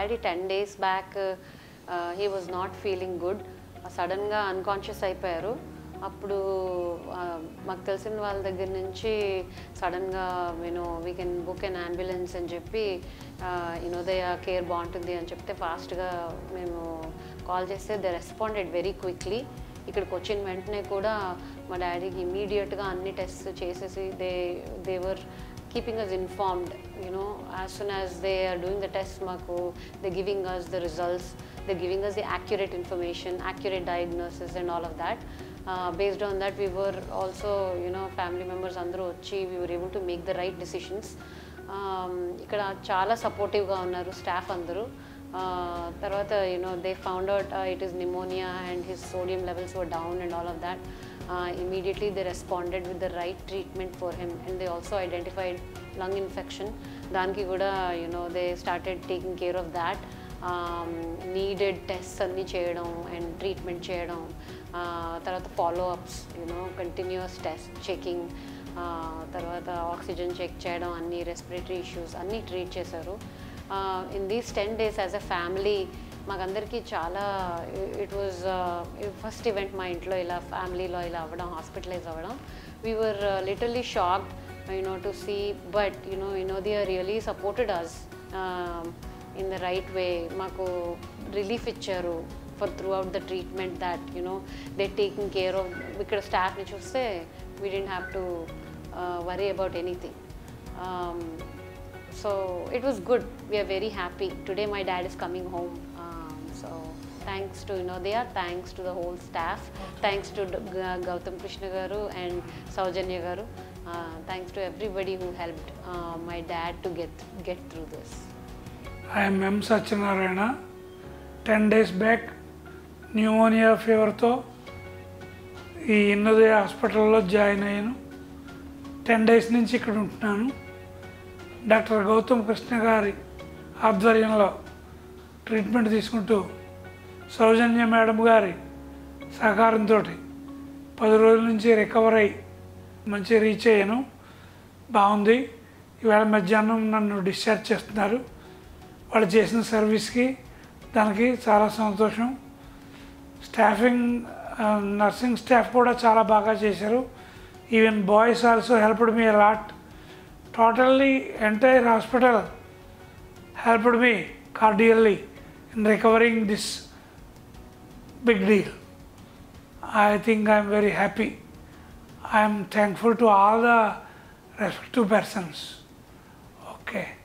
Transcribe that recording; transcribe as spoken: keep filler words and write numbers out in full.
Daddy ten days back he was not feeling good, సడన్గా unconscious అయిపోయారు. అప్పుడు మాకు తెలిసిన వాళ్ళ దగ్గర నుంచి సడన్గా నేను we can book an ambulance అని చెప్పి ఇనోదయ కేర్ బాగుంటుంది అని చెప్తే ఫాస్ట్గా మేము కాల్ చేస్తే దే రెస్పాండెడ్ వెరీ క్విక్లీ. ఇక్కడికి వచ్చిన వెంటనే కూడా మా డాడీకి ఇమీడియట్గా అన్ని టెస్ట్ చేసేసి they they were keeping us informed, you know, as soon as they are doing the tests, maku they're giving us the results, they're giving us the accurate information, accurate diagnosis and all of that. Uh, based on that we were also, you know, family members andaru vachi we were able to make the right decisions. um ikkada chaala supportive ga unnaru staff andaru. uh tarvata you know they found out uh, it is pneumonia and his sodium levels were down and all of that. Uh, immediately they responded with the right treatment for him, and they also identified lung infection. Danki kuda, you know, they started taking care of that. Um, needed tests anni cheyadam and treatment cheyadam. Uh, tarvata follow ups, you know, continuous test checking. Uh, tarvata oxygen check cheyadam, anni respiratory issues anni treat chesaru. Uh, in these ten days as a family మాకందరికీ చాలా it was first event మా ఇంట్లో ఇలా ఫ్యామిలీలో ఇలా అవ్వడం, hospitalise అవ్వడం. We were literally shocked you know to see, but you know you know they are really supported us in the right way. మాకు రిలీఫ్ ఇచ్చారు for throughout the treatment that you know they taking care of. ఇక్కడ స్టాఫ్ని చూస్తే we didn't have to worry about anything. So it was good. We are very happy. Today my dad is coming home. Um, so thanks to Inodaya, thanks to the whole staff, thanks to Gautam Krishna garu and Saujanya garu. Uh, thanks to everybody who helped uh, my dad to get get through this. I am M. Satyanarayana. ten days back pneumonia fever tho ee Inodaya hospital lo join ayyanu. ten days nunchi ikkada untunnanu. Doctor Gautam Krishna గారి ఆధ్వర్యంలో treatment తీసుకుంటూ సౌజన్య madam గారి సహకారంతో పది రోజుల నుంచి recover అయ్యి మంచి రీచ్ అయ్యాను. బాగుంది. ఈవేళ మధ్యాహ్నం నన్ను డిశ్చార్జ్ చేస్తున్నారు. వాళ్ళు చేసిన సర్వీస్కి దానికి చాలా సంతోషం. స్టాఫింగ్ నర్సింగ్ స్టాఫ్ కూడా చాలా బాగా చేశారు. Even boys also helped me lot. Totally entire hospital helped me cordially in recovering this big deal. I think I am very happy. I am thankful to all the respective persons. Okay.